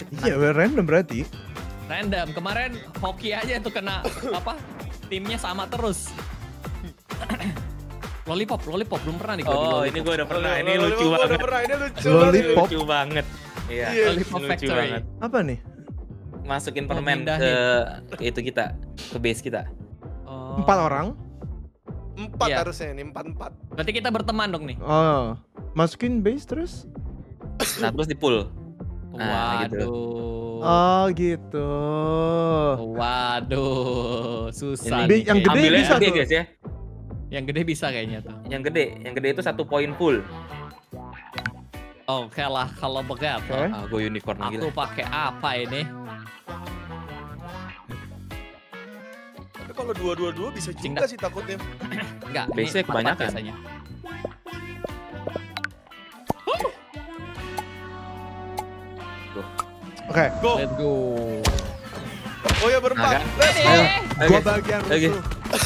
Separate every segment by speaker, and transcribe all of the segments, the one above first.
Speaker 1: Iya, random berarti.
Speaker 2: Random. Kemarin hoki aja tuh kena apa? Timnya sama terus. Lollipop belum pernah nih gue.
Speaker 3: Oh, ini gue udah pernah. Ini lucu
Speaker 4: Gua
Speaker 3: banget.
Speaker 4: udah pernah, ini lucu.
Speaker 1: Lollipop.
Speaker 3: Lucu banget. Iya,
Speaker 2: Lollipop
Speaker 3: lucu
Speaker 2: Factory.
Speaker 3: banget.
Speaker 1: Apa nih?
Speaker 3: Masukin permen
Speaker 2: pindahin.
Speaker 3: ke itu kita, ke base kita.
Speaker 2: Oh.
Speaker 1: 4 orang.
Speaker 4: 4
Speaker 2: Iya.
Speaker 4: harusnya ini, 4.
Speaker 2: Berarti kita berteman dong nih.
Speaker 1: Oh, masukin base terus.
Speaker 3: Nah, terus di pull. Nah, gitu.
Speaker 2: Waduh.
Speaker 1: Oh, gitu.
Speaker 2: Waduh, susah.
Speaker 1: Ini
Speaker 2: nih
Speaker 1: yang gede
Speaker 2: kayaknya.
Speaker 3: Ambilnya
Speaker 1: bisa
Speaker 3: gede
Speaker 1: tuh.
Speaker 3: guys ya.
Speaker 2: Yang gede bisa kayaknya tuh.
Speaker 3: Yang gede itu 1 poin full.
Speaker 2: Oke lah kalau begitu.
Speaker 1: Oke.
Speaker 3: Ah, gue unicorn lagi.
Speaker 2: Aku pakai apa ini?
Speaker 4: Tapi kalau 2-2-2 bisa juga
Speaker 2: Cinta.
Speaker 4: sih takutnya.
Speaker 2: Enggak,
Speaker 3: Base-nya
Speaker 2: ini
Speaker 3: kebanyakan.
Speaker 2: biasanya.
Speaker 1: Oke.
Speaker 4: Go.
Speaker 2: Let's go.
Speaker 4: Oh ya berempat.
Speaker 3: Nah, kan?
Speaker 4: Let's go.
Speaker 1: Ayo,
Speaker 3: Oke.
Speaker 1: gua bagian
Speaker 3: Oke.
Speaker 1: rusuh.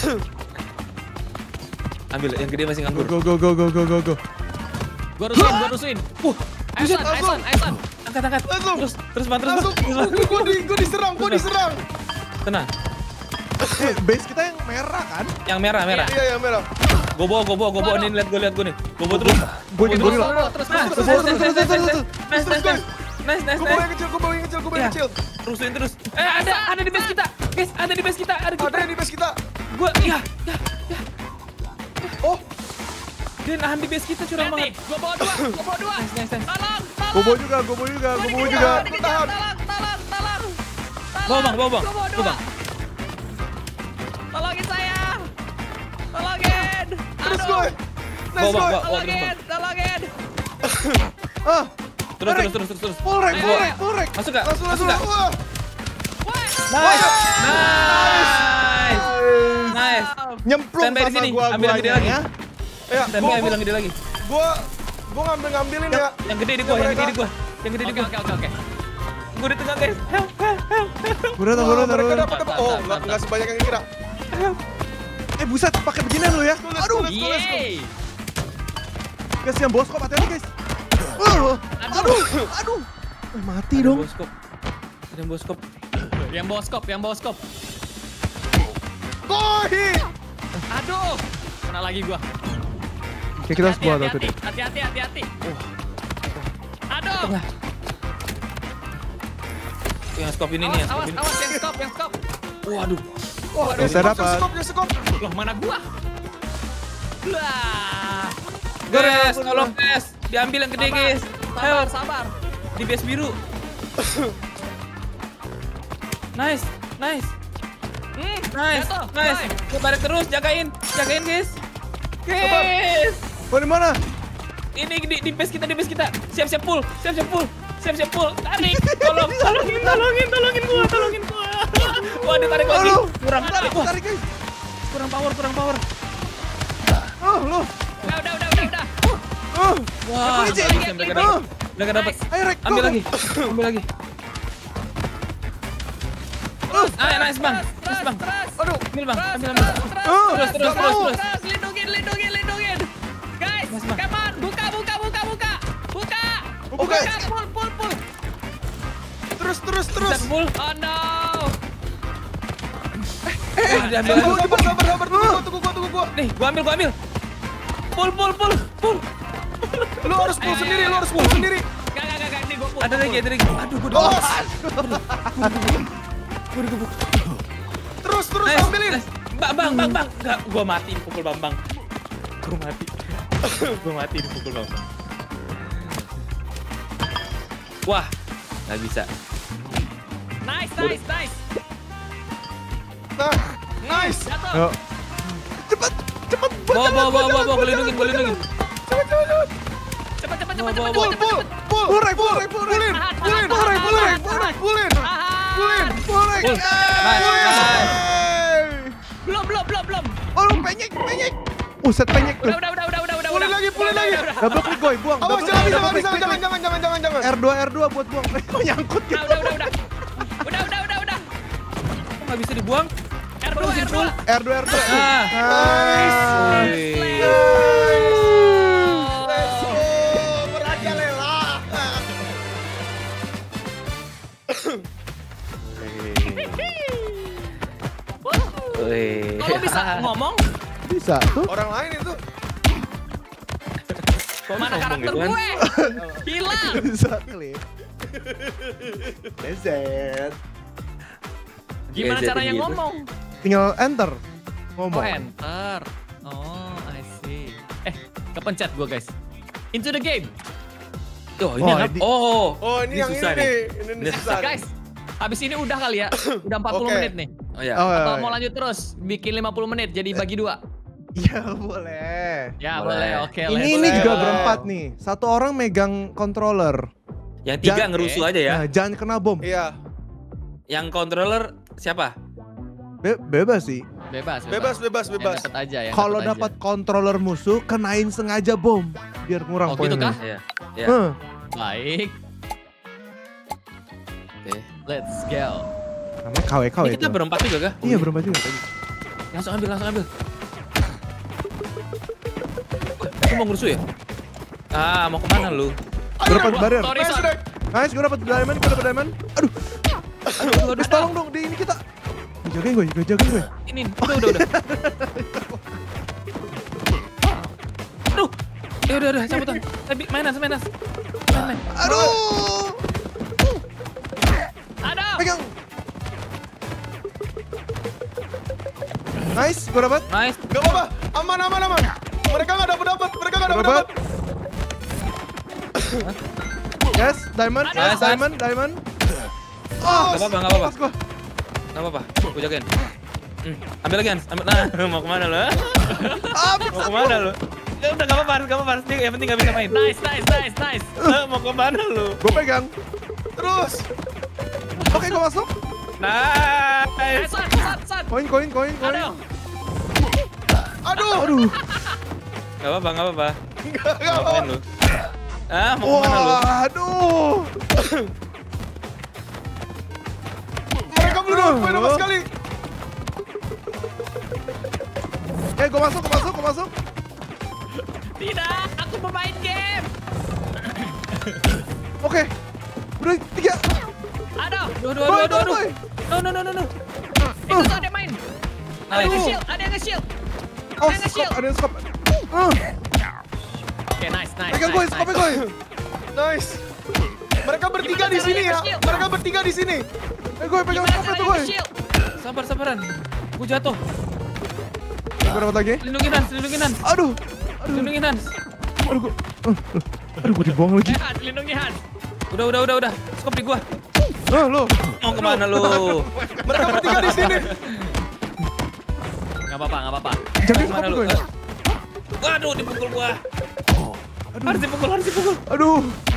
Speaker 3: Ambil yang gede masih
Speaker 1: Go
Speaker 3: nganggur.
Speaker 1: go go go go go go go.
Speaker 2: Gua rusuin.
Speaker 4: Buset,
Speaker 2: Aisan.
Speaker 3: Angkat.
Speaker 4: Langsung.
Speaker 3: Terus Bang, terus
Speaker 4: Langsung.
Speaker 3: Bang.
Speaker 4: Gua diserang.
Speaker 3: Tenang.
Speaker 1: Base kita yang merah kan?
Speaker 3: Yang merah.
Speaker 4: Iya, yang merah.
Speaker 3: Gue bawa nih, lihat gue nih. Gue bawa terus.
Speaker 1: Gua jadi gorila.
Speaker 2: Terus.
Speaker 3: Nice.
Speaker 4: Gua bawa yang kecil,
Speaker 3: Iya. Rusuhin terus. Ada di base kita. Guys, ada di base kita. Ada
Speaker 4: Ada yang di base kita.
Speaker 3: Gua, ya.
Speaker 4: Oh,
Speaker 3: Dia nahan di base kita curang banget.
Speaker 2: Gua bawa dua.
Speaker 3: Nice.
Speaker 2: Tolong.
Speaker 1: Gua bawa juga.
Speaker 4: tahan.
Speaker 2: Tolong.
Speaker 3: Bawa bang.
Speaker 2: Gua bawa
Speaker 3: Tuh,
Speaker 2: dua.
Speaker 3: bang.
Speaker 2: Tolongin saya. Tolongin.
Speaker 4: Terus
Speaker 2: Aduh.
Speaker 4: gue. Nice
Speaker 3: Bawa,
Speaker 4: gue.
Speaker 3: bawa. terus, Bang.
Speaker 2: Tolongin.
Speaker 1: Ah,
Speaker 3: Terus.
Speaker 1: full rank.
Speaker 3: Masuk gak?
Speaker 4: Langsung. Wah.
Speaker 3: Nice.
Speaker 1: Nyemplung
Speaker 3: Standby di
Speaker 1: sama
Speaker 3: sini,
Speaker 1: gua
Speaker 3: ambil yang gede lagi.
Speaker 1: ya.
Speaker 4: Ya,
Speaker 3: Standby ambil yang gede lagi.
Speaker 4: gua ngambilin ya.
Speaker 3: Yang gede di gua.
Speaker 2: Oke.
Speaker 3: Gua di tengah guys. Help.
Speaker 1: Gua datang.
Speaker 4: Mereka dapat. Oh, enggak sebanyak yang kira.
Speaker 1: Buset, pakai beginian lu ya.
Speaker 4: Aduh.
Speaker 2: Yeay.
Speaker 1: Guys, yang boskop hati-hati guys. Aduh. Mati
Speaker 3: Ada
Speaker 1: dong.
Speaker 3: boskop. Ada yang boskop.
Speaker 2: Yang bawa skop.
Speaker 4: Koi.
Speaker 2: Aduh. Kena lagi gua.
Speaker 1: Oke, kita semua tahu tuh.
Speaker 2: Hati-hati. Aduh.
Speaker 3: Yang skop ini nih, yang skop ini.
Speaker 2: Awas yang skop.
Speaker 3: Waduh.
Speaker 4: Oh, ada
Speaker 1: Bisa dapat.
Speaker 4: Sekop.
Speaker 2: Loh, mana gua? Lah.
Speaker 3: Guys, tolong guys. Diambil yang gede guys. Help.
Speaker 2: Sabar.
Speaker 3: Di base biru. Nice.
Speaker 2: Jatuh.
Speaker 3: Gue balik terus, jagain guys. Guys.
Speaker 1: Oh, di mana?
Speaker 3: Ini di base kita. Siap-siap pull. Tarik. Tolongin gua. Wah, ditarik lagi.
Speaker 1: Aduh.
Speaker 3: Kurang. Wah,
Speaker 1: Tarik guys.
Speaker 3: kurang power.
Speaker 1: Oh, lu.
Speaker 2: Udah.
Speaker 3: Wah,
Speaker 1: Aku
Speaker 3: bagus yang mereka dapat.
Speaker 1: Ayo, Rek.
Speaker 3: Ambil
Speaker 1: go,
Speaker 3: lagi. Nice, Bang.
Speaker 4: Aduh.
Speaker 3: Ambil, Bang. Ambil.
Speaker 2: Terus.
Speaker 3: Terus.
Speaker 2: Lindungin. Guys,
Speaker 3: Mas, Bang.
Speaker 2: come on. Buka.
Speaker 4: Buka.
Speaker 2: Pull.
Speaker 4: Terus.
Speaker 3: Bisa pull.
Speaker 2: Oh no.
Speaker 3: Diambil lagi.
Speaker 4: Sabar. Tunggu gua.
Speaker 3: Nih, gua ambil. Pull.
Speaker 4: Lu harus pull sendiri.
Speaker 2: Gak. Ini gua pull.
Speaker 3: Ada lagi. Aduh, gua
Speaker 4: Oh.
Speaker 3: Gua digebuk.
Speaker 4: Terus
Speaker 3: Nice,
Speaker 4: ambilin.
Speaker 3: nice. Bang. Enggak, gua mati dipukul Bambang. Gua mati dipukul Bambang. Wah, nggak bisa.
Speaker 2: Nice.
Speaker 4: Nah, nice.
Speaker 2: Jatuh.
Speaker 1: Yuk. Cepet.
Speaker 3: Bawa, gua lindungin.
Speaker 2: Cepet.
Speaker 4: Pull, Rek. Pullin.
Speaker 3: Pull. Nice.
Speaker 2: Belum.
Speaker 1: Oh, lu penyek. Set penyek tuh.
Speaker 2: Udah.
Speaker 4: Pulin lagi.
Speaker 1: Double click boy, buang.
Speaker 4: Awas,
Speaker 1: Double click,
Speaker 4: jangan.
Speaker 1: R2 buat buang. Nyangkut gitu.
Speaker 2: Udah.
Speaker 3: Kok nggak bisa dibuang?
Speaker 2: R2.
Speaker 1: R2.
Speaker 3: Ah.
Speaker 1: Nice.
Speaker 4: Let's go. Merajalela.
Speaker 2: ngomong?
Speaker 1: Bisa tuh.
Speaker 4: Orang lain itu.
Speaker 2: Mana karakter
Speaker 3: gitu kan?
Speaker 2: gue? Hilang.
Speaker 1: Bisa klik. Reset.
Speaker 2: Gimana
Speaker 3: Gadgetin
Speaker 2: caranya
Speaker 3: gitu.
Speaker 2: ngomong?
Speaker 1: Tinggal enter.
Speaker 2: Oh,
Speaker 1: Ngomong.
Speaker 2: enter. Oh, I see. Kepencet gue guys. Into the game.
Speaker 3: Oh, ini
Speaker 1: Oh,
Speaker 3: apa?
Speaker 1: ini-
Speaker 3: Oh,
Speaker 4: Oh, ini yang ini
Speaker 3: susah
Speaker 4: nih. Ini
Speaker 3: Ini
Speaker 4: susah. nih.
Speaker 2: Guys, habis ini udah kali ya. Udah 40
Speaker 4: Oke.
Speaker 2: menit nih.
Speaker 3: Oh ya.
Speaker 1: Oh,
Speaker 2: Atau
Speaker 1: iya,
Speaker 2: mau
Speaker 1: iya.
Speaker 2: lanjut terus? Bikin 50 menit jadi bagi 2.
Speaker 1: Iya boleh.
Speaker 2: Ya
Speaker 3: Boleh.
Speaker 2: boleh, oke.
Speaker 1: Ini
Speaker 2: let's
Speaker 1: ini
Speaker 2: go.
Speaker 1: juga berempat nih. Satu orang megang controller.
Speaker 3: Yang tiga
Speaker 1: Jangan-
Speaker 3: ngerusuh aja ya.
Speaker 1: Nah, jangan kena bom.
Speaker 4: Iya.
Speaker 3: Yang controller siapa?
Speaker 1: Bebas sih.
Speaker 2: Bebas,
Speaker 4: Bebas, bebas,
Speaker 2: Yang
Speaker 4: bebas.
Speaker 2: dapet aja ya.
Speaker 1: Kalau dapat controller musuh, kenain sengaja bom biar kurang
Speaker 2: Oh, gitu
Speaker 1: poinnya.
Speaker 2: kah?
Speaker 3: Iya. Iya.
Speaker 1: Heh.
Speaker 2: Baik,
Speaker 3: Oke.
Speaker 2: let's go.
Speaker 1: Namanya KWK
Speaker 3: Ini
Speaker 1: itu.
Speaker 3: kita berempat juga kah?
Speaker 1: Iya berempat juga.
Speaker 3: Langsung ambil, langsung ambil. Itu mau ngerusuh ya? Ah, mau kemana lu?
Speaker 1: Berempat barrier.
Speaker 2: Sorry,
Speaker 4: Nice,
Speaker 2: sorry.
Speaker 4: Rek.
Speaker 1: Nice, gue dapat diamond, Aduh, Terus tolong dong, di ini kita. Jagain gue.
Speaker 3: Ini, udah. Aduh. Ya udah, cabutan. Tapi mainan. Main.
Speaker 1: Aduh,
Speaker 2: Aduh.
Speaker 1: pegang. Nice, gue dapat.
Speaker 3: Nice.
Speaker 4: Gak apa-apa. Aman. Mereka nggak dapat. Mereka nggak dapat.
Speaker 1: Dapat. Yes, diamond,
Speaker 2: Aduh.
Speaker 1: yes, diamond. Oh,
Speaker 3: Gak apa-apa.
Speaker 1: pas gua.
Speaker 3: Gak apa-apa. Gue jagain. Ambil lagi, Hans. Ambil. Nah, mau kemana lu?
Speaker 1: Ah,
Speaker 3: Mau kemana lu? Ya udah gak apa-apa. Dia yang penting gak bisa main.
Speaker 2: Nice.
Speaker 3: Mau kemana lu?
Speaker 1: Gue pegang.
Speaker 4: Terus.
Speaker 1: Oke, gue masuk.
Speaker 3: Nice.
Speaker 2: Sat.
Speaker 1: Koin.
Speaker 2: Aduh.
Speaker 4: Aduh.
Speaker 3: Gak apa-apa.
Speaker 4: Nggak
Speaker 3: Mau
Speaker 4: apa-apa.
Speaker 3: main lu? Ah, mau kemana lu?
Speaker 1: Waduh.
Speaker 4: Mereka belum dapat poin sama sekali.
Speaker 1: Gue masuk.
Speaker 2: Tidak, aku pemain game.
Speaker 1: Oke. Udah 3.
Speaker 2: Aduh.
Speaker 3: Aduh. No.
Speaker 2: Itu tuh ada yang main. Ada yang
Speaker 3: Nice.
Speaker 2: nge-shield. Ada yang nge-shield.
Speaker 1: Oh,
Speaker 2: Ada yang nge-shield.
Speaker 1: ada yang skop.
Speaker 2: Oke, nice.
Speaker 1: Pegang gue, skopnya gue.
Speaker 4: Nice. Mereka bertiga di sini ya. Mereka bertiga di sini.
Speaker 1: Gue pegang
Speaker 2: Gimana
Speaker 1: skopnya tuh
Speaker 2: caranya
Speaker 1: gue.
Speaker 2: nge-shield?
Speaker 3: Sabaran. Gue jatuh.
Speaker 1: Gue dapat lagi.
Speaker 3: Lindungin Hans.
Speaker 1: Aduh, gue dibuang lagi.
Speaker 2: Hans, lindungi Hans.
Speaker 3: Udah. Skop di gua.
Speaker 1: Lo.
Speaker 3: Mau kemana lu?
Speaker 4: Mereka bertiga di sini.
Speaker 2: Gak apa-apa.
Speaker 1: Jagain
Speaker 3: Kemana
Speaker 1: skopnya
Speaker 3: lu?
Speaker 1: gue.
Speaker 3: Waduh, dipukul gua. Harus dipukul.
Speaker 1: Aduh.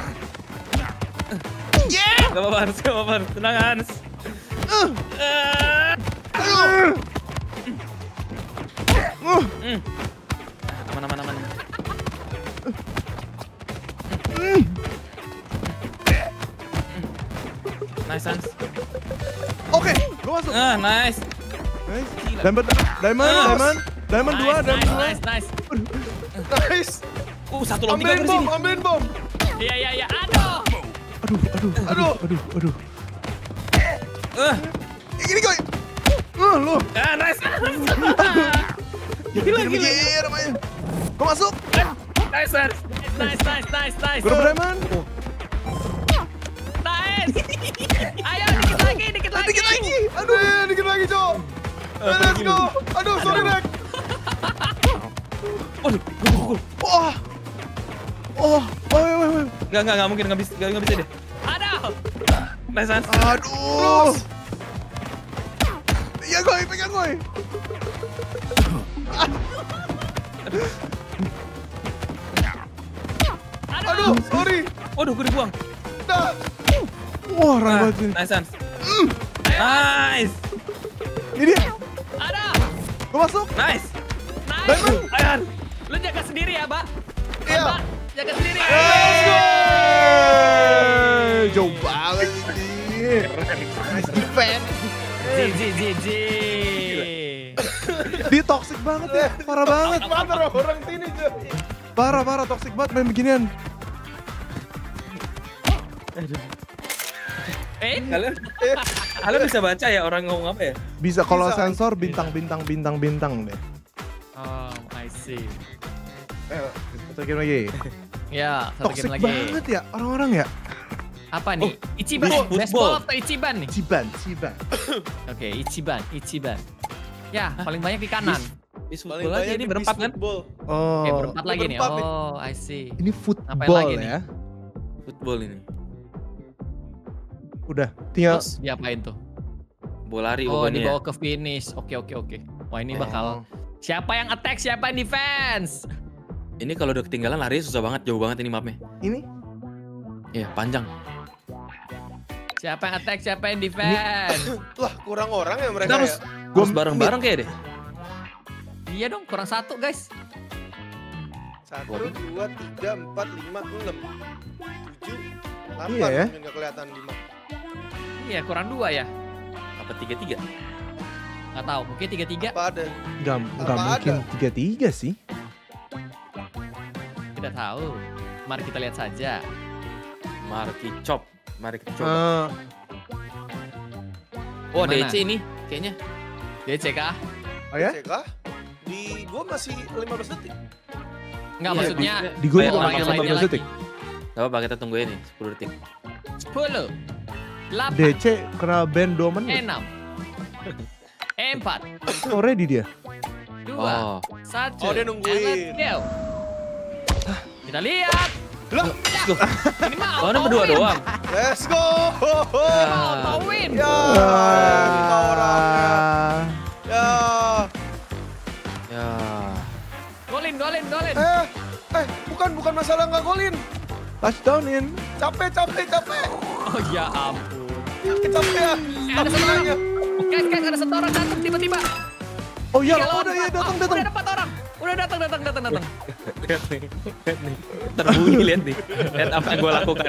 Speaker 3: Gak apa-apa, Hans. Tenang, Hans. Aman. Nice, Hans.
Speaker 1: Oke, gue masuk.
Speaker 3: Nice.
Speaker 1: Nice. Diamond 2,
Speaker 2: Nice.
Speaker 4: Nice.
Speaker 3: Satu lom 3 di sini.
Speaker 4: Ambilin bom.
Speaker 2: Iya. Aduh.
Speaker 1: Aduh. Ini gue. Lo.
Speaker 3: Nice.
Speaker 1: Gila. Gue masuk.
Speaker 3: Nice, Hans.
Speaker 2: Nice.
Speaker 1: Gue dapat diamond.
Speaker 2: Nice. Ayo, dikit lagi.
Speaker 4: Aduh, dikit lagi, Cok. Let's go. Aduh, sorry, Rek.
Speaker 3: Waduh, gue pukul.
Speaker 1: Wait.
Speaker 3: Nggak mungkin, nggak bisa deh.
Speaker 2: Aduh.
Speaker 3: Nice, Hans.
Speaker 1: Aduh. Iya, gue pegang gue.
Speaker 4: Aduh, sorry.
Speaker 3: Waduh, gue dibuang.
Speaker 4: Dah.
Speaker 1: Wah, rame banget ini.
Speaker 3: Nice, Hans. Nice.
Speaker 1: Ini dia.
Speaker 2: Aduh.
Speaker 1: Gue masuk.
Speaker 3: Nice.
Speaker 2: Nice. Lu jaga sendiri ya, Mbak.
Speaker 4: Iya.
Speaker 2: Mbak, jaga sendiri.
Speaker 1: Jauh banget ini. Nice defense.
Speaker 2: GG.
Speaker 1: Dia toxic banget ya. Parah banget.
Speaker 4: Mana orang sini, Cok.
Speaker 1: Parah toxic banget main beginian.
Speaker 3: Kalian bisa baca ya orang ngomong apa ya?
Speaker 1: Bisa kalau
Speaker 4: Bisa.
Speaker 1: sensor bintang deh.
Speaker 2: Oh, I see.
Speaker 1: Ayo, satu game lagi.
Speaker 2: Ya, satu
Speaker 1: Toxic
Speaker 2: game lagi.
Speaker 1: banget ya orang-orang ya.
Speaker 2: Apa nih? Ichiban.
Speaker 3: football.
Speaker 2: Baseball atau Ichiban nih?
Speaker 1: Ciban.
Speaker 2: Oke, Ichiban. Ya, paling banyak di kanan.
Speaker 3: Bis
Speaker 4: Paling
Speaker 3: football aja
Speaker 4: banyak
Speaker 3: ini
Speaker 4: di
Speaker 3: berempat
Speaker 4: bis
Speaker 3: kan?
Speaker 4: football.
Speaker 1: Oh.
Speaker 2: Oke, berempat lagi nih.
Speaker 4: berempat nih.
Speaker 2: Oh, I see.
Speaker 1: Ini
Speaker 2: Ngapain
Speaker 1: football
Speaker 2: lagi nih?
Speaker 1: ya.
Speaker 3: Football ini.
Speaker 1: Udah, tinggal
Speaker 2: Terus diapain tuh?
Speaker 3: Bola lari
Speaker 2: Oh,
Speaker 3: pokoknya.
Speaker 2: dibawa ke finish. Oke. Wah, ini bakal siapa yang attack, siapa yang defense?
Speaker 3: Ini kalau udah ketinggalan lari susah banget, jauh banget ini mapnya.
Speaker 1: ini
Speaker 3: Iya, panjang.
Speaker 2: Siapa yang attack, siapa yang defense?
Speaker 4: Wah, kurang orang ya mereka
Speaker 3: Kita harus,
Speaker 4: ya.
Speaker 3: harus bareng-bareng kayak deh.
Speaker 2: Iya dong, kurang satu guys.
Speaker 4: 1, 2, 3, 4, 5, 6, 7, 8.
Speaker 1: Iya ya.
Speaker 4: Mungkin nggak kelihatan 5.
Speaker 2: Iya, kurang dua ya.
Speaker 3: Apa 3-3?
Speaker 2: Nggak tahu, mungkin 3-3.
Speaker 4: Apa ada?
Speaker 1: nggak
Speaker 4: Apa
Speaker 1: mungkin 3-3 sih.
Speaker 2: Tidak tahu. Mari kita lihat saja.
Speaker 3: Mari kita coba.
Speaker 1: Eh,
Speaker 3: Oh,
Speaker 2: Gimana?
Speaker 3: DC ini kayaknya.
Speaker 2: DC kah?
Speaker 1: oh ya?
Speaker 4: CK? Di gua masih 15 detik.
Speaker 2: Enggak,
Speaker 3: Iya,
Speaker 2: maksudnya
Speaker 1: di gua
Speaker 2: kayak
Speaker 1: juga
Speaker 2: orang yang
Speaker 1: masih
Speaker 2: lainnya
Speaker 1: 15
Speaker 2: lagi.
Speaker 1: detik.
Speaker 3: Gak apa-apa, kita tunggu ini 10 detik.
Speaker 2: 10, 8,
Speaker 1: DC kena ban 2 menit.
Speaker 2: 6, 4,
Speaker 1: Oh, ready dia.
Speaker 2: 2,
Speaker 3: Oh,
Speaker 2: 1.
Speaker 4: Oh, dia nungguin.
Speaker 2: Kita lihat.
Speaker 4: Lah,
Speaker 2: Ini mah
Speaker 3: soalnya
Speaker 2: auto
Speaker 3: berdua
Speaker 2: win.
Speaker 3: doang.
Speaker 4: let's go.
Speaker 2: Auto win.
Speaker 4: Ya, kita orangnya. Ya.
Speaker 3: Ya.
Speaker 2: Golin.
Speaker 4: Bukan masalah nggak golin.
Speaker 1: Touchdownin.
Speaker 4: Capek.
Speaker 2: Oh ya ampun.
Speaker 4: Capek.
Speaker 2: Ada satu orang. Guys, ada satu orang datang tiba-tiba.
Speaker 1: Oh iya,
Speaker 2: Tiga lawan
Speaker 1: udah ya
Speaker 2: empat.
Speaker 1: datang.
Speaker 2: Udah ada 4 orang. Udah datang.
Speaker 3: Lihat nih. Terbunyi, lihat nih. Lihat apa yang gue lakukan.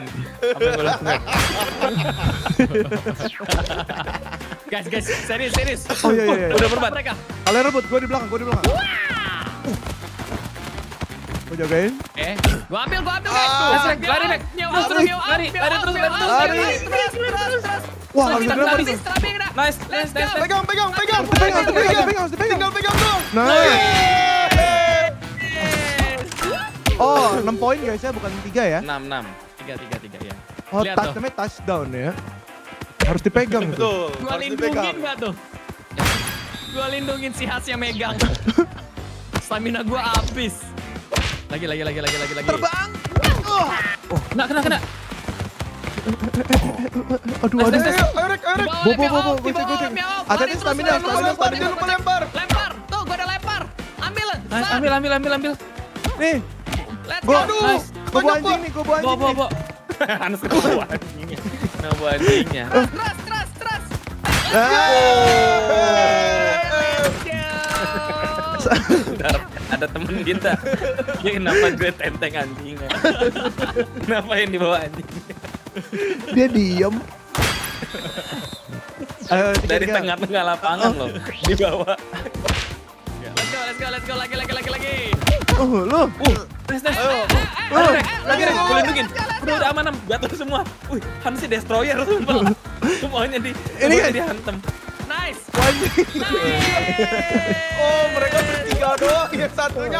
Speaker 2: Guys, serius.
Speaker 1: Oh iya.
Speaker 3: Udah berempat.
Speaker 2: Mereka.
Speaker 1: Kalian rebut, gua di belakang. Gua jagain.
Speaker 2: Gua ambil guys.
Speaker 3: lari, Nek. Lari terus.
Speaker 1: Wah, harus berapa
Speaker 2: Habis
Speaker 1: tuh?
Speaker 3: Nice.
Speaker 4: Pegang.
Speaker 1: Harus dipegang.
Speaker 4: Pegang dong.
Speaker 1: Nice. Oh, 6 poin guys ya, bukan 3 ya.
Speaker 3: 6.
Speaker 2: 3 ya.
Speaker 1: Oh,
Speaker 2: Lihat tuh.
Speaker 1: namanya touchdown ya. Harus dipegang tuh.
Speaker 4: Betul.
Speaker 2: Gua
Speaker 4: Harus
Speaker 2: lindungin
Speaker 4: dipegang.
Speaker 2: nggak tuh? Gua lindungin si Has yang megang. Stamina gua habis. Lagi.
Speaker 1: Terbang.
Speaker 3: Kena.
Speaker 1: Aduh.
Speaker 4: Ayo, Rek.
Speaker 1: Bobo, gocek. Hati-hati stamina.
Speaker 4: Jangan lupa lempar.
Speaker 2: Lempar. Tuh, gua ada lempar. Ambil.
Speaker 3: Nice, ambil.
Speaker 1: Nih,
Speaker 2: Let's
Speaker 1: gua
Speaker 2: go.
Speaker 3: Nice.
Speaker 1: gua bawa anjing nih,
Speaker 3: Bawa. Hans kebawa anjingnya. Kenapa anjingnya?
Speaker 2: Trust.
Speaker 3: Ada temen kita. Ya kenapa gue tenteng anjingnya? Kenapa yang dibawa anjing?
Speaker 1: Dia diem. Ayo,
Speaker 3: Dari
Speaker 1: tiga.
Speaker 3: tengah-tengah lapangan loh. Dibawa.
Speaker 2: Let's go. Lagi.
Speaker 1: Oh, lu.
Speaker 3: Nice.
Speaker 1: Oh,
Speaker 3: Lagi, gue lindungin. Udah aman, jatuh semua. Wih, Hans si destroyer sumpah. Semuanya
Speaker 1: Ini kan-
Speaker 3: dihantem.
Speaker 2: Nice.
Speaker 1: anjing.
Speaker 4: Oh, mereka bertiga doang. Yang satunya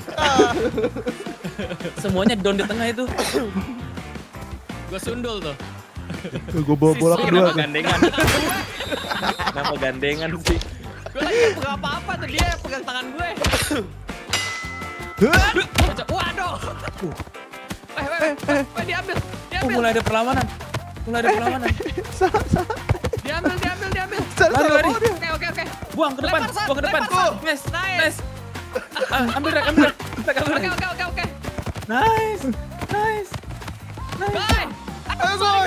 Speaker 3: Semuanya down di tengah itu.
Speaker 2: Gua sundul tuh.
Speaker 1: Gua bawa bola
Speaker 2: Sisi,
Speaker 1: kedua
Speaker 3: Kenapa
Speaker 1: tuh.
Speaker 3: gandengan? Kenapa gandengan sih?
Speaker 2: Gue lagi gak pegang apa-apa tuh, dia yang pegang tangan gue. Waduh. Diambil.
Speaker 3: Mulai ada perlawanan.
Speaker 1: Salah.
Speaker 2: Diambil.
Speaker 3: Lari.
Speaker 2: Oke.
Speaker 3: Buang ke depan.
Speaker 2: Lempar, Sat.
Speaker 3: Buang ke depan.
Speaker 2: Lempar, Sat.
Speaker 3: Nice. Ambil rek.
Speaker 2: Oke.
Speaker 3: Nice.
Speaker 2: Bye.
Speaker 4: Ayo, Boy.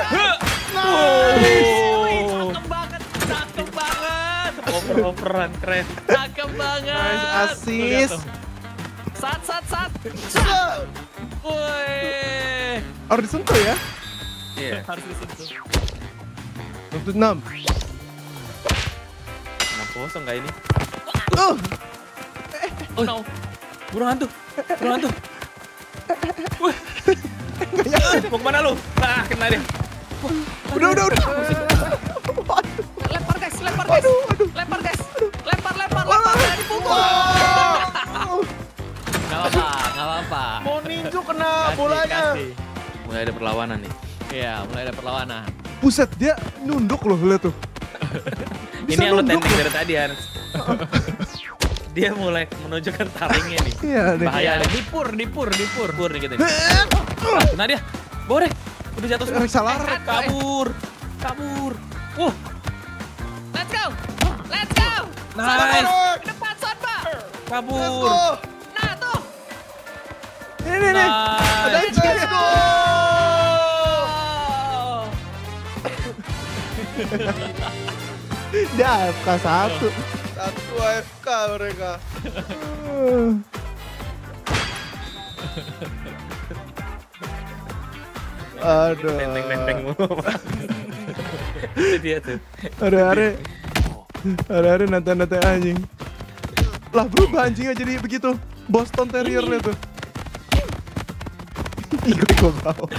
Speaker 2: Cakep banget.
Speaker 3: Operan keren.
Speaker 2: Cakep banget.
Speaker 1: Nice assist.
Speaker 2: Sat. Woi.
Speaker 1: Harus disentuh ya.
Speaker 3: Iya.
Speaker 2: Harus disentuh.
Speaker 1: Untuk 6.
Speaker 3: 6-0 kayak ini.
Speaker 2: Oh no.
Speaker 3: Burung hantu. Mau kemana lu? Kena dia.
Speaker 1: Udah.
Speaker 2: Lempar guys. lempar guys. Lempar guys. Lempar. Dari pukul. Gak apa-apa.
Speaker 4: Mau ninju kena bolanya.
Speaker 2: Kasih.
Speaker 3: Mulai ada perlawanan nih.
Speaker 2: Iya, mulai ada perlawanan.
Speaker 1: Buset, dia nunduk loh, lihat tuh. Bisa
Speaker 3: Ini yang lo
Speaker 1: nunduk
Speaker 3: tending
Speaker 1: loh.
Speaker 3: dari tadi, Hans. Dia mulai menunjukkan taringnya nih.
Speaker 1: Iya nih.
Speaker 3: Bahaya nih.
Speaker 2: Dipur.
Speaker 3: Pur nih kita nih. Nah dia, boleh. Udah jatuh semua.
Speaker 1: Rex salah.
Speaker 3: Kabur. Wah,
Speaker 2: Let's go.
Speaker 3: nice.
Speaker 2: Ke depan Sonba.
Speaker 3: Kabur.
Speaker 2: Nah tuh.
Speaker 1: Nih.
Speaker 3: Nice.
Speaker 4: Let's go.
Speaker 1: Dia AFK 1.
Speaker 4: Satu AFK mereka.
Speaker 1: Aduh.
Speaker 3: Benteng mulu. Itu dia tuh.
Speaker 1: Hari-hari nanti anjing. Lah berubah anjingnya jadi begitu. Boston Terrier-nya tuh. Gue bawa.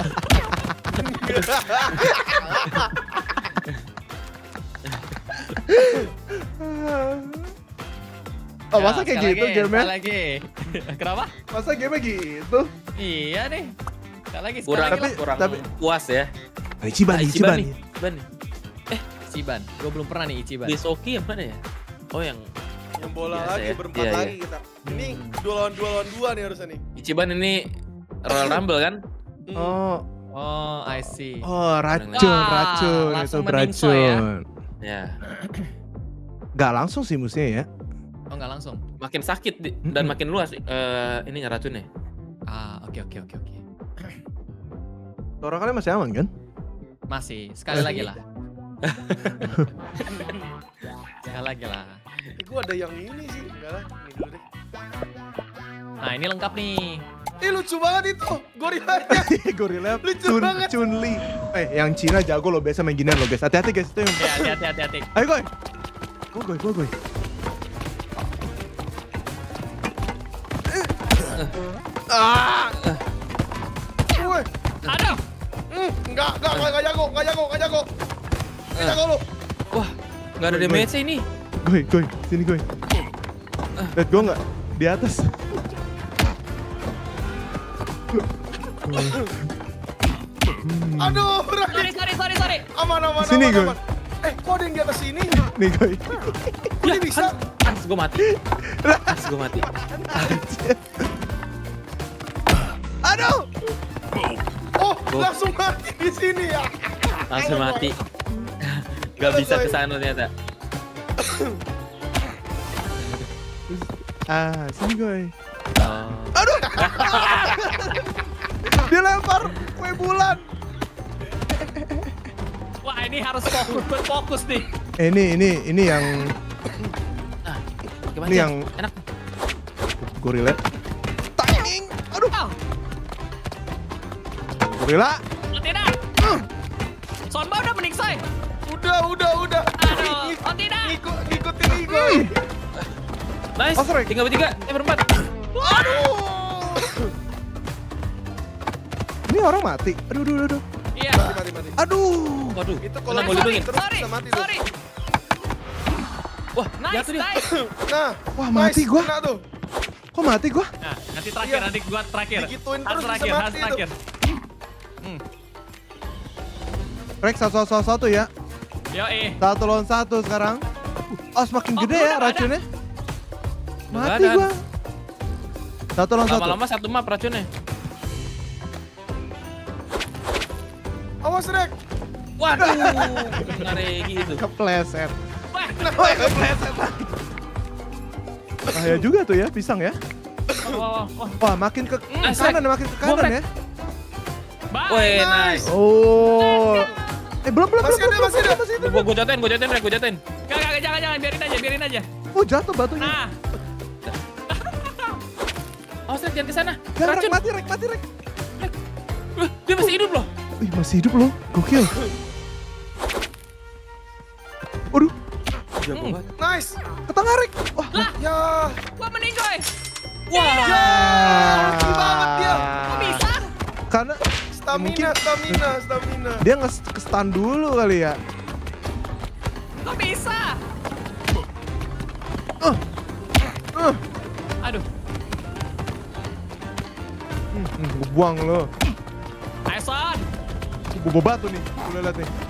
Speaker 1: Oh, masa kayak gitu gamenya?
Speaker 2: Lagi. Kenapa?
Speaker 1: Masa gamenya gitu?
Speaker 2: Iya nih. Sekali lagi.
Speaker 3: Kurang puas ya.
Speaker 1: Ichiban.
Speaker 3: Ichiban nih.
Speaker 2: Ichiban. Gue belum pernah nih Ichiban.
Speaker 3: Di Soki yang mana ya? Oh yang
Speaker 4: Bola
Speaker 3: biasa
Speaker 4: lagi,
Speaker 3: ya?
Speaker 4: berempat
Speaker 3: Iya,
Speaker 4: lagi kita. Ini 2 lawan 2 nih harusnya nih.
Speaker 3: Ichiban ini Royal Rumble kan?
Speaker 2: Oh, I see.
Speaker 1: Racun itu
Speaker 2: langsung meningso
Speaker 1: beracun.
Speaker 3: Ya.
Speaker 1: Gak langsung sih musuhnya ya.
Speaker 2: Oh, nggak langsung.
Speaker 3: Makin sakit dan makin luas ininya racunnya.
Speaker 2: Oke.
Speaker 1: Orang kalian masih aman kan?
Speaker 2: Masih. Sekali lagi lah.
Speaker 4: Gue ada yang ini sih. Enggak lah, ini dulu deh.
Speaker 2: Nah, ini lengkap nih.
Speaker 4: Lucu banget itu. Gorilanya.
Speaker 1: Gorilla
Speaker 4: Lucu banget.
Speaker 1: Chun-Li. Yang Cina jago lo biasa main ginian lo guys. Hati-hati guys itu yang.
Speaker 2: Ya, hati-hati.
Speaker 1: Ayo goy. Goy.
Speaker 4: Woi.
Speaker 2: Aduh.
Speaker 4: Enggak jago. Enggak jago lu.
Speaker 3: Wah, nggak ada damage ini.
Speaker 1: Goy, sini goy. Lihat gue nggak di atas.
Speaker 4: Aduh,
Speaker 2: Sorry.
Speaker 4: aman.
Speaker 1: Sini, Gue.
Speaker 4: Kok ada yang di atas sini?
Speaker 1: Nih goy.
Speaker 4: Kok dia bisa?
Speaker 3: Hans, gue mati.
Speaker 1: Aduh.
Speaker 4: Oh, langsung mati di sini ya.
Speaker 3: Langsung mati. Gak bisa kesana ternyata.
Speaker 1: Sini goy.
Speaker 3: Oh.
Speaker 1: Dia lempar kue bulan.
Speaker 2: Wah, ini harus fokus nih.
Speaker 1: Ini yang
Speaker 3: Gimana
Speaker 1: Ini
Speaker 3: Jan?
Speaker 1: yang
Speaker 3: enak.
Speaker 1: gorilla. Timing. Aduh. Gorilla.
Speaker 2: Tidak. Sonba udah meningsoy.
Speaker 4: Udah.
Speaker 2: Aduh, tidak.
Speaker 4: Ngikutin Igo.
Speaker 3: Nice.
Speaker 1: Oh, sorry.
Speaker 3: 3 berempat.
Speaker 4: Aduh.
Speaker 1: Ini orang mati. Aduh.
Speaker 2: Iya.
Speaker 4: Mati.
Speaker 1: Aduh.
Speaker 3: Waduh.
Speaker 4: Itu kalau
Speaker 3: mau lindungin.
Speaker 4: terus bisa mati tuh.
Speaker 2: Sorry.
Speaker 3: Wah,
Speaker 2: Nice.
Speaker 3: jatuh dia.
Speaker 4: Nah,
Speaker 1: Wah, mati gua.
Speaker 4: kena tuh.
Speaker 1: Kok mati gua?
Speaker 2: Nah, nanti terakhir, nanti gua terakhir.
Speaker 4: Digituin
Speaker 2: Harus
Speaker 4: terus bisa
Speaker 2: terakhir,
Speaker 4: mati
Speaker 2: harus terakhir.
Speaker 1: Rex 1 ya.
Speaker 2: Yo,
Speaker 1: 1 lawan 1 sekarang. Semakin
Speaker 2: Oh,
Speaker 1: gede
Speaker 2: udah
Speaker 1: ya
Speaker 2: nggak ada.
Speaker 1: racunnya.
Speaker 3: Nggak
Speaker 1: Mati
Speaker 3: ada.
Speaker 1: gua. 1 lawan 1.
Speaker 3: Lama-lama satu map racunnya.
Speaker 4: Awas, Rek.
Speaker 3: Waduh, ngaregi itu.
Speaker 1: Kepleset.
Speaker 2: Wah,
Speaker 1: Bahaya juga tuh ya pisang ya.
Speaker 2: wah.
Speaker 1: Wah, makin ke
Speaker 3: Nice,
Speaker 1: kanan
Speaker 3: Rek.
Speaker 1: makin ke kanan ya.
Speaker 3: Woi, nice.
Speaker 1: Oh. Belum.
Speaker 4: Masih ada.
Speaker 3: Gue jatuhin, Rek, gue jatuhin.
Speaker 2: Gak, jangan, biarin aja.
Speaker 1: Oh, jatuh batunya.
Speaker 2: Nah,
Speaker 3: Awas, Rek, jangan kesana.
Speaker 1: Jangan,
Speaker 3: Racun.
Speaker 1: Rek, mati, Rek.
Speaker 3: Dia masih hidup loh.
Speaker 1: Wih, masih hidup loh. Gokil. Waduh,
Speaker 3: Jago banget.
Speaker 4: Nice.
Speaker 1: ke tengah, Rek. Wah,
Speaker 4: Ya.
Speaker 2: gua meninggoy.
Speaker 3: Wah.
Speaker 4: Mati banget dia.
Speaker 2: Kok bisa?
Speaker 1: karena
Speaker 4: Stamina.
Speaker 1: dia nge-stun dulu kali ya.
Speaker 2: Kok bisa? Aduh.
Speaker 1: Gue buang lo.
Speaker 2: Ayo Son.
Speaker 1: Gue bawa batu nih. Gue lihat nih.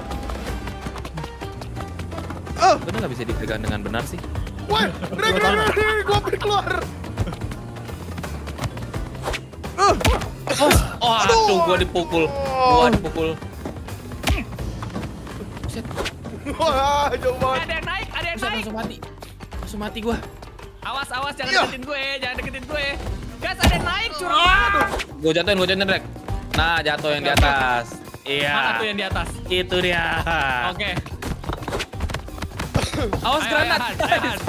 Speaker 3: Bener nggak bisa dipegang dengan benar sih?
Speaker 4: Woi, gue keluar.
Speaker 3: Oh, aduh, gua dipukul. Buset,
Speaker 4: Wah, jauh banget.
Speaker 2: Ada yang naik, ada yang naik.
Speaker 3: langsung mati gua.
Speaker 2: Awas, jangan deketin gue, Guys, ada yang naik curang.
Speaker 3: Gua jatuhin, Rek. Nah, jatuh yang di atas. Iya.
Speaker 2: Mana tuh yang di atas?
Speaker 3: Itu dia.
Speaker 2: Oke.
Speaker 3: Awas
Speaker 2: Ayo,
Speaker 3: granat.
Speaker 2: ayo, Han.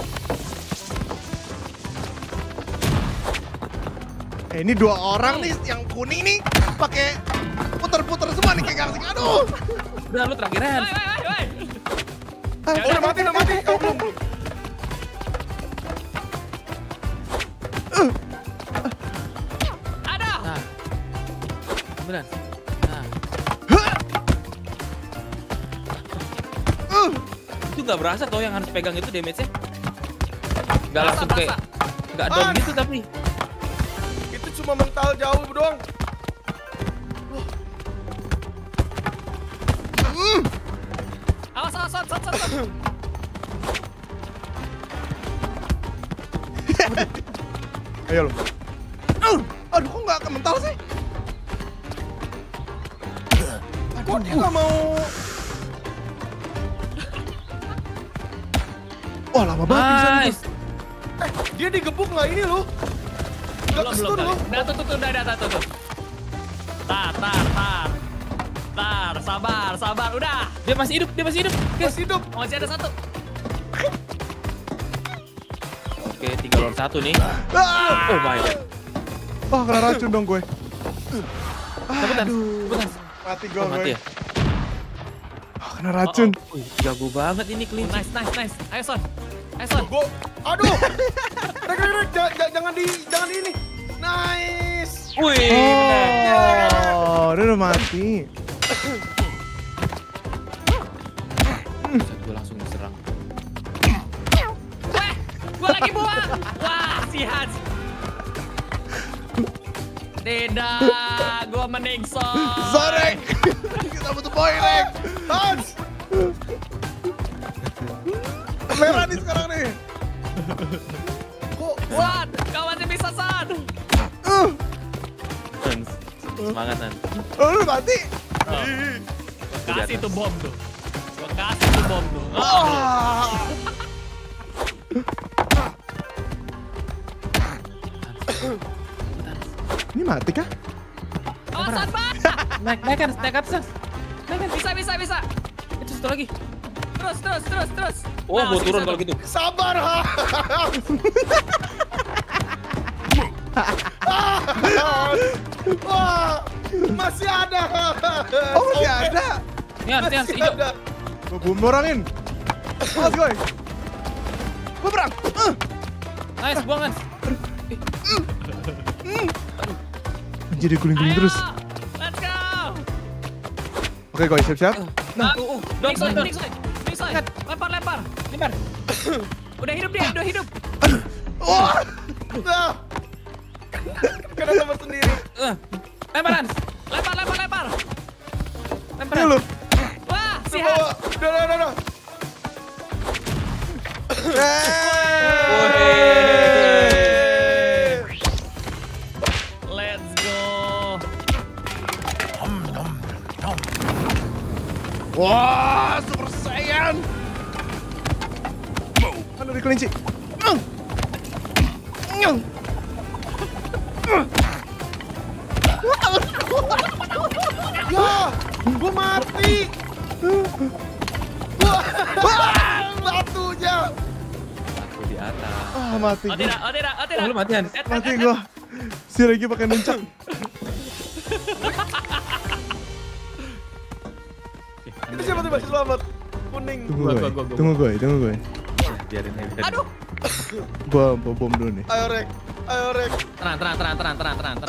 Speaker 1: Ini 2 orang nih yang kuning nih pakai puter-puter semua nih kayak gangsing. Aduh.
Speaker 3: Udah lu terakhir, Han.
Speaker 2: Woi.
Speaker 4: Udah mati. Kau belum.
Speaker 2: Ada.
Speaker 3: Nah. Benar. Nah. Itu nggak berasa toh yang harus pegang itu damage-nya. Nggak langsung kayak nggak down gitu tapi.
Speaker 4: Itu cuma mental jauh doang.
Speaker 2: Awas, Son.
Speaker 1: Ayo lo. Aduh, kok nggak kemental sih?
Speaker 4: Kok dia nggak mau?
Speaker 1: Wah, lama banget bisa nih.
Speaker 3: Nice.
Speaker 4: Dia digebuk nggak ini loh? Nggak
Speaker 2: Belum
Speaker 4: kestur
Speaker 2: kali.
Speaker 4: loh.
Speaker 2: Udah tuh. Tar, sabar, udah.
Speaker 3: Dia masih hidup. Guys.
Speaker 4: Masih hidup.
Speaker 2: Masih ada satu.
Speaker 3: Oke, 3 lawan 1 nih.
Speaker 1: Ah!
Speaker 3: Oh my god.
Speaker 1: Wah, kena racun dong gue.
Speaker 3: Cepetan.
Speaker 1: Mati gue.
Speaker 3: Oh, mati ya?
Speaker 1: Kena racun.
Speaker 3: Wih, jago banget ini
Speaker 2: Oh,
Speaker 3: kelinci.
Speaker 2: nice. Ayo Son.
Speaker 4: Aduh. Rek, jangan di ini. Nice.
Speaker 3: Wih, benar.
Speaker 1: Oh, dia udah mati.
Speaker 3: Gue langsung diserang.
Speaker 2: Gua lagi buang. Wah, si Hans. Tidak, gua meningson.
Speaker 1: Zorek. Kita butuh poin, Rek.
Speaker 4: Hans.
Speaker 1: Merah nih sekarang nih.
Speaker 2: San, kau masih bisa San.
Speaker 3: Hans, semangat, Hans.
Speaker 1: Oh, lu mati.
Speaker 2: Kasih tuh bom tuh. Gua kasih tuh bom tuh.
Speaker 1: Wah. Ini mati kah?
Speaker 2: Awas San, Pak.
Speaker 3: Naik kan, naik atas. Naik kan.
Speaker 2: Bisa.
Speaker 3: Itu satu lagi.
Speaker 2: Terus.
Speaker 3: Oh,
Speaker 2: Nah,
Speaker 3: gua
Speaker 2: masih
Speaker 3: turun
Speaker 2: satu.
Speaker 3: kalau gitu.
Speaker 4: Sabar, Wah, masih ada.
Speaker 1: Oh, masih ada.
Speaker 3: Ini Hans,
Speaker 4: Masih
Speaker 3: hijau.
Speaker 4: ada.
Speaker 1: Gue bumerangin. Awas gue. Bumerang.
Speaker 3: Nice, buang Hans.
Speaker 1: Jadi guling-guling terus.
Speaker 2: Ayo, let's go.
Speaker 1: Oke, guys, siap-siap.
Speaker 3: Nah, down.
Speaker 2: Ningsoy. Lempar.
Speaker 3: Lempar.
Speaker 2: Udah hidup dia, udah hidup.
Speaker 1: Wah.
Speaker 4: Nah. Kena teman sendiri.
Speaker 3: Lempar Hans.
Speaker 2: Lempar.
Speaker 3: Lempar.
Speaker 1: Ini lu.
Speaker 2: Wah, si
Speaker 4: Coba,
Speaker 2: Hans.
Speaker 4: udah.
Speaker 2: Let's go.
Speaker 1: Wah, Super Saiyan. Mana di kelinci?
Speaker 4: Ya, gua mati. Wah, batunya.
Speaker 3: Aku di atas.
Speaker 1: Ah, mati
Speaker 2: Oh
Speaker 1: gua.
Speaker 2: tidak.
Speaker 3: Oh, lu mati, Hans.
Speaker 1: Mati gua. Si lagi pakai nuncak.
Speaker 4: Itu siapa tuh masih selamat? Kuning.
Speaker 1: Tunggu gue.
Speaker 3: Biarin aja.
Speaker 2: Aduh.
Speaker 1: Gua bom dulu nih.
Speaker 4: Ayo Rek.
Speaker 2: Tenang.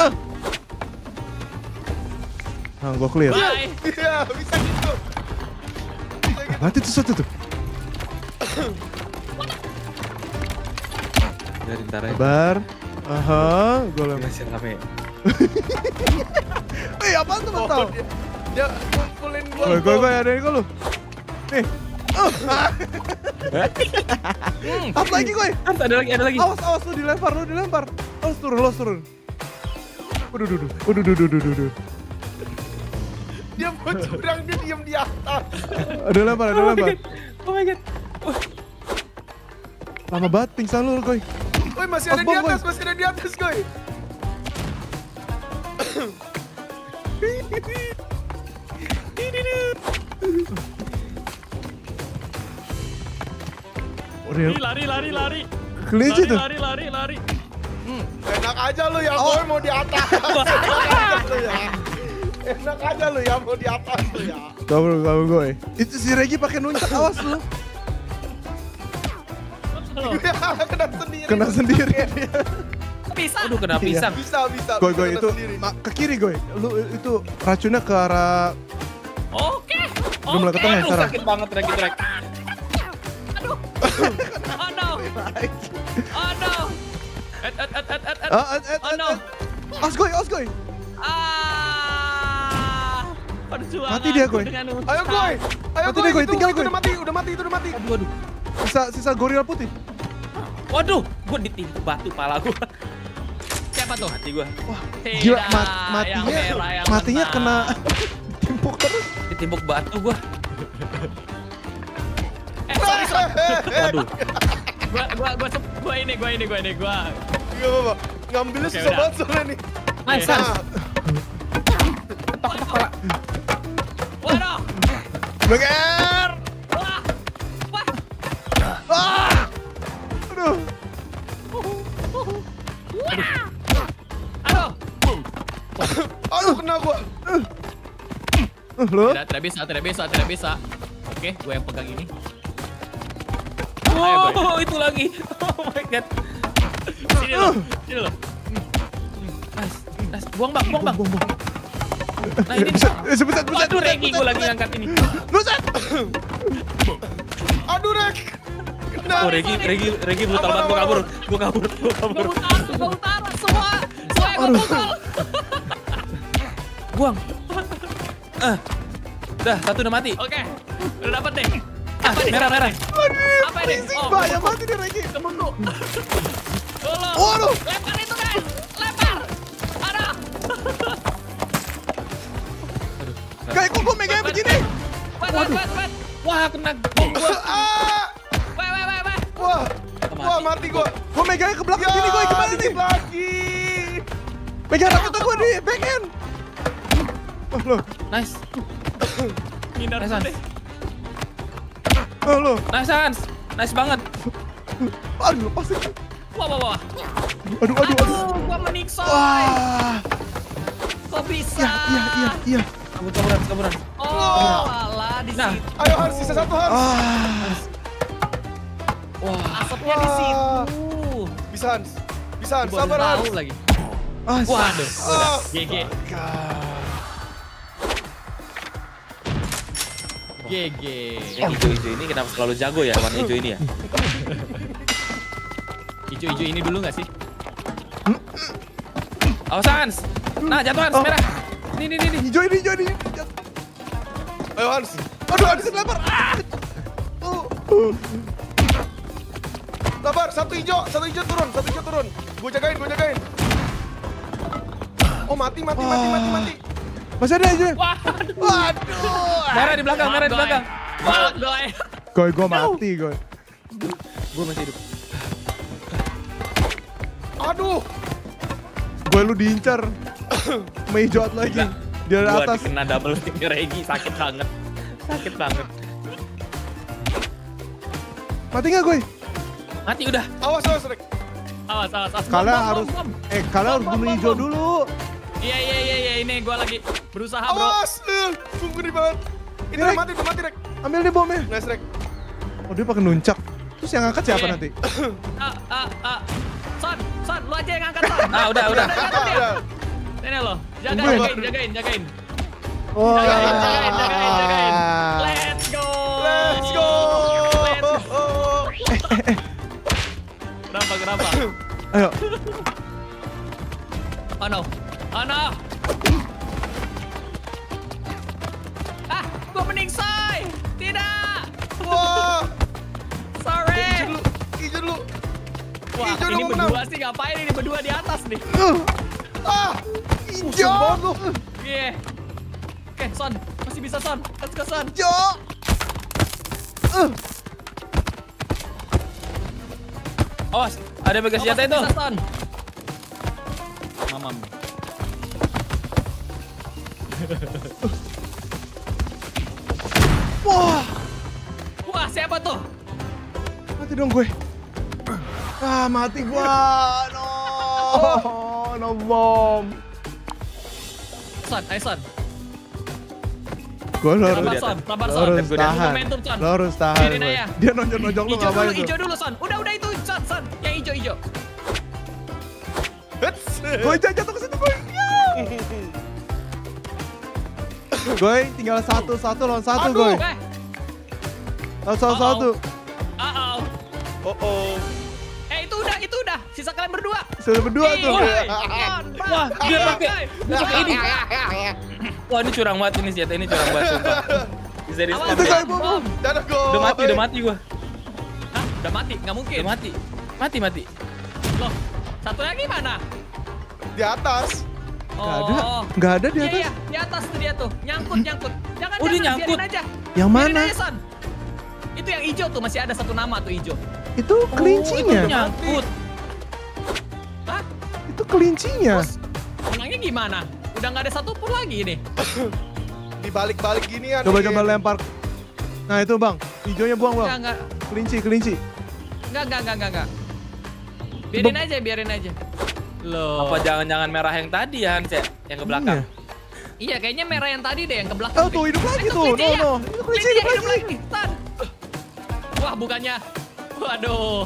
Speaker 1: Nah, gua clear.
Speaker 2: Bye.
Speaker 4: Iya, bisa gitu.
Speaker 1: Mati tuh satu tuh.
Speaker 3: Dari ntar aja.
Speaker 1: Sabar. Aha, gue lempar.
Speaker 3: Masih rame.
Speaker 1: Apaan tuh mental?
Speaker 4: Dia ngumpulin gua.
Speaker 1: Gue ada yang lu. Nih. Satu lagi gue.
Speaker 3: Ada lagi.
Speaker 1: Awas lu dilempar. Awas turun. Waduh.
Speaker 4: Dia mau curang, dia diem di atas.
Speaker 1: Ada lempar.
Speaker 3: Oh my god.
Speaker 1: Lama banget pingsan lu, Koy.
Speaker 4: Woi, masih ada di atas, Koy.
Speaker 2: Lari.
Speaker 1: Kelinci tuh.
Speaker 2: Lari.
Speaker 4: Enak aja lu ya, Koy mau di atas. Enak aja lu ya mau di atas lu ya.
Speaker 1: Kamu gue. Itu si Regi pakai nunjuk, awas lu. Kena sendiri dia.
Speaker 2: Pisang.
Speaker 3: Aduh, kena pisang.
Speaker 4: Bisa.
Speaker 1: Gue
Speaker 4: bisa
Speaker 1: itu
Speaker 4: sendiri.
Speaker 1: ke kiri gue. Lu itu racunnya ke arah.
Speaker 2: Oke.
Speaker 1: Udah mulai ke tengah
Speaker 3: Aduh,
Speaker 1: sekarang.
Speaker 3: sakit banget Regi trek.
Speaker 2: Aduh. Oh no. Oh no.
Speaker 1: Os goy.
Speaker 2: Perjuangan.
Speaker 1: Mati dia, Goy.
Speaker 4: Ayo, Koy.
Speaker 1: Mati deh, Koy. Tinggal, Koy.
Speaker 4: Udah mati.
Speaker 3: Aduh.
Speaker 1: Sisa gorila putih.
Speaker 3: Waduh, gua ditimpuk batu pala gua.
Speaker 2: Siapa tuh?
Speaker 3: Mati gua.
Speaker 1: Gila,
Speaker 2: Yang merah, yang
Speaker 1: matinya
Speaker 2: menang.
Speaker 1: kena timpuk terus.
Speaker 3: Ditimpuk batu gua.
Speaker 2: Sorry.
Speaker 3: Waduh.
Speaker 2: Gua ini.
Speaker 4: Gak apa-apa. Ngambilnya
Speaker 2: Oke,
Speaker 4: susah
Speaker 2: udah.
Speaker 4: banget soalnya nih.
Speaker 3: Nice.
Speaker 4: Nah,
Speaker 3: Ketok pala.
Speaker 2: Waduh.
Speaker 1: Beger.
Speaker 2: Wah.
Speaker 1: Aduh.
Speaker 2: Aduh.
Speaker 4: kena gua.
Speaker 1: Lo?
Speaker 2: Tidak bisa. Oke, gue yang pegang ini. Ayo, Boy.
Speaker 3: Oh, itu lagi. Oh my god.
Speaker 2: Sini lo.
Speaker 3: Nice. Buang bang. Nah ini
Speaker 1: Sebentar.
Speaker 3: Waduh, Regi gua lagi ngangkat ini.
Speaker 1: Buset.
Speaker 4: Aduh, Rek. Kena.
Speaker 3: Oh, Regi brutal banget. Gua kabur.
Speaker 2: Ke utara semua yang gue pukul.
Speaker 3: Buang. Dah, satu udah mati.
Speaker 2: Oke, udah dapet deh.
Speaker 3: Merah.
Speaker 2: Apa ini?
Speaker 1: Rising bahaya banget ini Regi.
Speaker 2: Temenku. Tolong.
Speaker 1: Waduh.
Speaker 2: Lempar itu guys. Lempar. Aduh.
Speaker 1: Kayak kok gue megangnya begini.
Speaker 2: Wait.
Speaker 3: Wah, kena bom gua.
Speaker 2: Wait.
Speaker 4: Wah, mati gua.
Speaker 1: Gue megangnya ke belakang gini gue gimana nih?
Speaker 4: dikit lagi.
Speaker 1: Pegang raketan gue di backhand. Oh lo.
Speaker 3: Nice.
Speaker 2: Ngindar
Speaker 3: Nice, Hans.
Speaker 2: deh.
Speaker 1: Oh lo.
Speaker 3: Nice, Hans. Nice banget.
Speaker 1: Aduh lepasin.
Speaker 2: Wah.
Speaker 1: Aduh.
Speaker 2: Gua meniksoy.
Speaker 1: Wah.
Speaker 2: Kok bisa?
Speaker 1: Iya.
Speaker 3: Kaburan.
Speaker 2: Oh, alah di
Speaker 3: Nah.
Speaker 2: situ.
Speaker 4: Ayo, Hans, sisa satu, Hans.
Speaker 3: Wah.
Speaker 2: Asapnya di situ.
Speaker 4: Bisa, Hans.
Speaker 2: Baru
Speaker 4: Sabar, Hans.
Speaker 2: tahu lagi.
Speaker 3: Waduh.
Speaker 2: GG.
Speaker 3: Yang hijau-hijau ini kenapa selalu jago ya warna hijau ini ya?
Speaker 2: Hijau-hijau ini dulu nggak sih?
Speaker 3: Awas, Hans. Nah, jatuh, Hans. Merah. Nih.
Speaker 1: Hijau ini.
Speaker 4: Ayo, Hans.
Speaker 1: Aduh habis lempar.
Speaker 4: Sabar, satu hijau turun. Gua jagain. Oh, mati.
Speaker 1: Masih ada hijau.
Speaker 3: Waduh. Merah di belakang.
Speaker 2: Maaf, Goy.
Speaker 1: Gue mati gue.
Speaker 3: Gue masih hidup.
Speaker 4: Aduh.
Speaker 1: Gue lu diincar. Mejot lagi. Di
Speaker 3: Gua
Speaker 1: atas.
Speaker 3: kena double stick Regi, sakit banget.
Speaker 1: Mati nggak gue?
Speaker 3: Mati udah.
Speaker 4: Awas, Rek.
Speaker 2: Awas.
Speaker 1: Kalian
Speaker 2: Bom.
Speaker 1: harus kalian harus bunuh hijau dulu.
Speaker 2: Iya, ini gua lagi berusaha, bro.
Speaker 4: Awas. Sungguh nih banget. Itu
Speaker 1: Rek.
Speaker 4: udah mati, Rek.
Speaker 1: Ambil nih bomnya.
Speaker 4: Nice, Rek.
Speaker 1: Oh dia pakai nuncak. Terus yang angkat siapa
Speaker 2: Iya.
Speaker 1: nanti?
Speaker 2: Son, lu aja yang angkat, Son.
Speaker 3: Udah.
Speaker 2: Udah.
Speaker 4: Udah.
Speaker 2: Ini lo,
Speaker 1: Gue.
Speaker 2: jagain.
Speaker 1: Oh.
Speaker 2: Jagain. Let's go.
Speaker 4: Let's go.
Speaker 2: Kenapa?
Speaker 1: Ayo.
Speaker 2: Oh no. Oh no. Ah, gua meningsai. Tidak.
Speaker 4: Wah.
Speaker 2: Sorry.
Speaker 4: Hijau dulu.
Speaker 2: Wah,
Speaker 4: Hijau
Speaker 2: ini
Speaker 4: dong,
Speaker 2: berdua sih ngapain ini berdua di atas nih?
Speaker 4: Ah. Hijau.
Speaker 2: Iya. Oke, Son. Masih bisa, Son. Let's go, Son.
Speaker 4: Hijau.
Speaker 3: Awas, ada yang pegang senjata
Speaker 2: Masih
Speaker 3: itu.
Speaker 2: bisa, Son. Mamam.
Speaker 1: Wah,
Speaker 2: Wah, siapa tuh?
Speaker 1: mati dong gue. Ah, mati gua. No. No bom.
Speaker 2: Son, ayo, Son.
Speaker 1: Gue harus
Speaker 2: Sabar, Son. Sabar,
Speaker 1: lo
Speaker 2: Son.
Speaker 1: harus
Speaker 3: Gua
Speaker 1: tahan.
Speaker 2: momentum, Son.
Speaker 1: Lo harus tahan.
Speaker 2: Biarin
Speaker 1: Boy.
Speaker 2: aja.
Speaker 1: Dia nonjok-nonjok lu
Speaker 2: Ijo
Speaker 1: ngapain
Speaker 2: dulu,
Speaker 1: tuh?
Speaker 2: ijo dulu, Son. Udah itu, Son, Son. Yang ijo.
Speaker 1: Gue jatuh ke situ gue. Gue tinggal satu lawan satu
Speaker 4: Aduh.
Speaker 1: gue.
Speaker 2: Eh,
Speaker 1: Satu.
Speaker 2: uh-oh.
Speaker 4: Oh.
Speaker 2: Itu udah. Sisa kalian berdua.
Speaker 1: Sudah berdua tuh.
Speaker 3: Wah, dia pakai ini. Wah, ini curang banget ini senjata ini curang banget sumpah. Bisa di
Speaker 2: Awas,
Speaker 3: spam
Speaker 1: Itu
Speaker 3: ya.
Speaker 1: kayak bom.
Speaker 4: Dadah go.
Speaker 3: Udah mati gua.
Speaker 2: Hah? Udah mati? Nggak mungkin.
Speaker 3: Udah mati.
Speaker 2: Loh, satu lagi mana?
Speaker 4: Di atas.
Speaker 1: Nggak ada di atas.
Speaker 2: Iya, di atas tuh dia tuh. Nyangkut. Jangan,
Speaker 3: Oh, dia nyangkut.
Speaker 2: biarin aja.
Speaker 1: Yang
Speaker 2: Biarin
Speaker 1: mana?
Speaker 2: aja, Son. Itu yang hijau tuh, masih ada satu nama tuh hijau.
Speaker 1: Itu
Speaker 3: Itu
Speaker 1: kelincinya.
Speaker 3: nyangkut.
Speaker 2: Hah?
Speaker 1: Itu kelincinya.
Speaker 2: Menangnya gimana? Udah nggak ada satu pun lagi nih.
Speaker 4: Dibalik-balik ginian.
Speaker 1: Coba lempar. Nah itu bang, hijaunya buang bang.
Speaker 2: Enggak.
Speaker 1: Kelinci.
Speaker 2: Enggak. Biarin aja. Loh.
Speaker 3: Apa jangan-jangan merah yang tadi ya, Hans ya? Yang ke belakang.
Speaker 2: Iya, kayaknya merah yang tadi deh, yang ke belakang.
Speaker 1: Oh tuh hidup lagi
Speaker 2: Itu
Speaker 1: tuh.
Speaker 2: kelincinya.
Speaker 1: No. Itu kelinci hidup
Speaker 2: Kelincinya
Speaker 1: lagi.
Speaker 2: Son. Wah, bukannya. Waduh.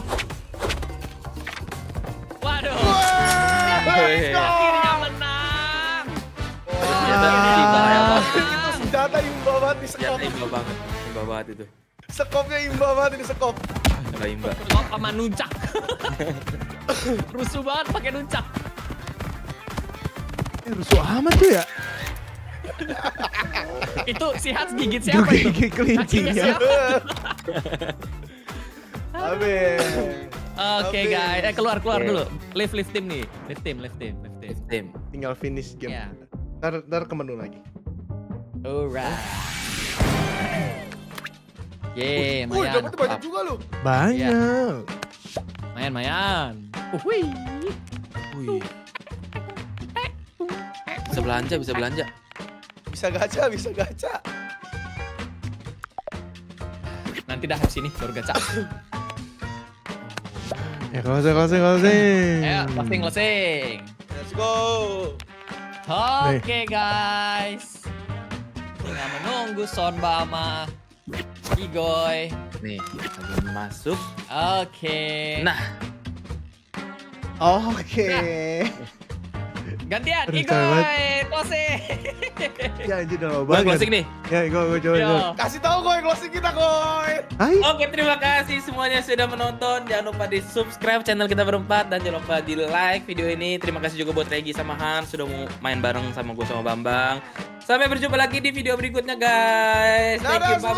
Speaker 3: Hehehe.
Speaker 2: Akhirnya menang.
Speaker 3: Senjata ini bahaya banget.
Speaker 4: Itu senjata imba banget di sekop.
Speaker 3: Senjata imba banget itu.
Speaker 4: Sekopnya imba banget ini sekop.
Speaker 3: Enggak imba.
Speaker 2: Kok sama nuncak. Rusuh banget pakai nuncak.
Speaker 1: Rusuh amat tuh ya.
Speaker 2: Itu si Hans gigit siapa itu?
Speaker 1: Gigit kelincinya.
Speaker 2: Kakinya siapa?
Speaker 4: Abis.
Speaker 2: Oke
Speaker 4: Habis.
Speaker 2: guys, keluar
Speaker 3: Oke.
Speaker 2: dulu. Live team nih. Live team.
Speaker 3: Tim.
Speaker 1: Tinggal finish game.
Speaker 2: Ya.
Speaker 1: Ntar ke menu lagi.
Speaker 2: Alright. Yeay,
Speaker 4: Wih,
Speaker 2: mayan.
Speaker 4: dapetnya banyak juga lu.
Speaker 1: Banyak.
Speaker 2: Mayan. Wih.
Speaker 3: Wih. Bisa belanja.
Speaker 4: Bisa gacha.
Speaker 2: Nanti dah habis ini baru gacha.
Speaker 1: Ya closing.
Speaker 2: Ayo, closing.
Speaker 4: Let's go.
Speaker 2: Oke guys. Tinggal menunggu Sonba sama Igoy.
Speaker 3: Nih, lagi masuk.
Speaker 2: Oke.
Speaker 3: Nah,
Speaker 1: Oke.
Speaker 2: Gantian
Speaker 1: Aduh,
Speaker 2: Igoy. Closing.
Speaker 1: Ya anjir udah lama
Speaker 3: gua
Speaker 1: banget.
Speaker 3: closing nih.
Speaker 1: Ya gue coba.
Speaker 2: Yo.
Speaker 4: Kasih tahu Goy closing kita Goy.
Speaker 1: Hai.
Speaker 3: Oke, terima kasih semuanya sudah menonton. Jangan lupa di subscribe channel kita berempat dan jangan lupa di like video ini. Terima kasih juga buat Regi sama Hans sudah mau main bareng sama gue sama Bambang. Sampai berjumpa lagi di video berikutnya guys. Thank you,
Speaker 4: Dadah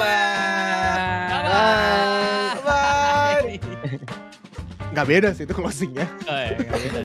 Speaker 3: bye bye.
Speaker 2: Bye.
Speaker 4: Bye.
Speaker 1: Nggak beda sih itu closingnya.
Speaker 2: Oh, ya, nggak beda.